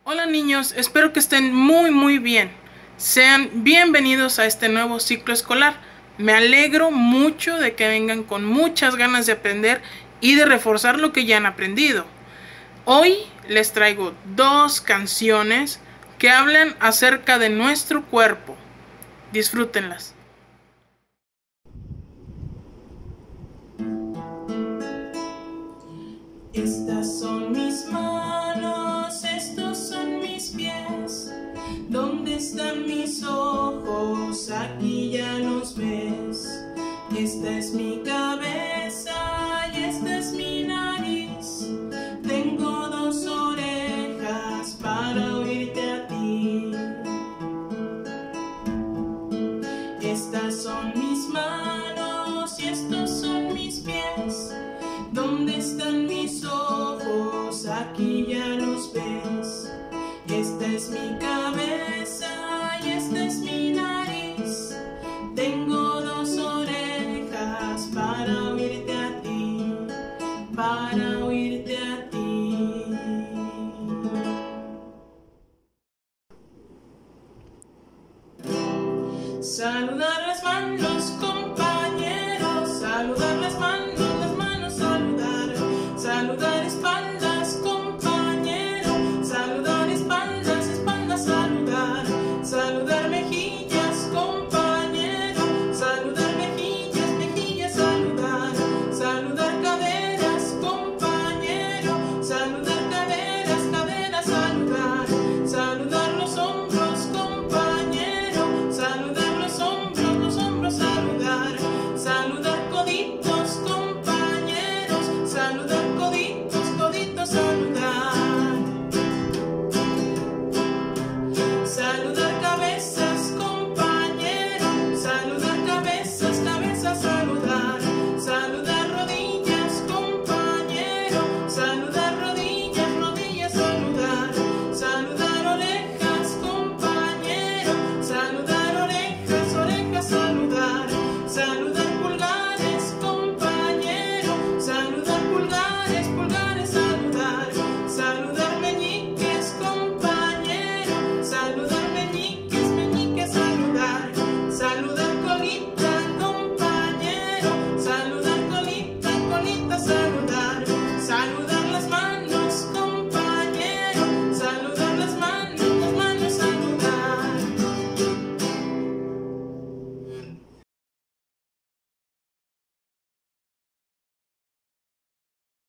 Hola niños, espero que estén muy bien. Sean bienvenidos a este nuevo ciclo escolar. Me alegro mucho de que vengan con muchas ganas de aprender y de reforzar lo que ya han aprendido. Hoy les traigo dos canciones que hablan acerca de nuestro cuerpo. Disfrútenlas. Estas son mis manos, estos son mis pies. ¿Dónde están mis ojos? Aquí ya los ves. Esta es mi cabeza y esta es mi nariz. Tengo dos orejas para oírte a ti. Estas son mis manos y estos son mis pies. ¿Dónde están mis ojos? Aquí ya los ves. Esta es mi cabeza y esta es mi nariz. Tengo dos orejas para oírte a ti, para oírte a ti. Saluda